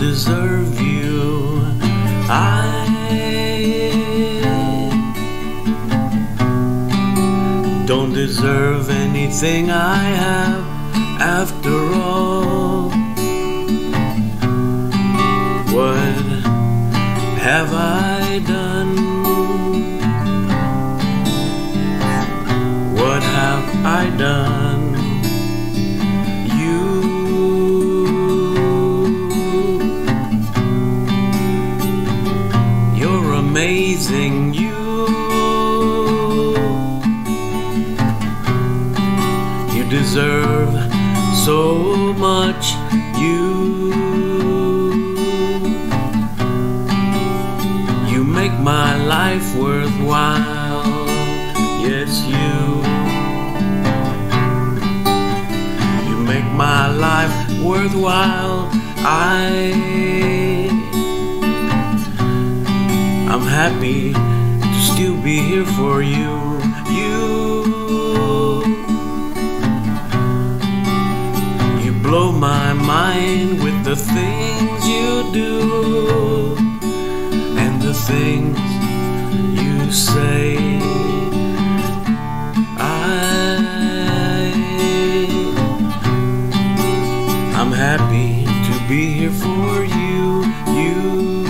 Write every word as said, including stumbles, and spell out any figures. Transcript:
deserve you. I don't deserve anything I have after all. What have I done? What have I done? You, you're amazing, you. You deserve so much, you. You make my life worthwhile, yes you. You make my life worthwhile. I, I'm happy to still be here for you, you. You blow my mind with the things you do and the things you say. I, I'm happy to be here for you, you.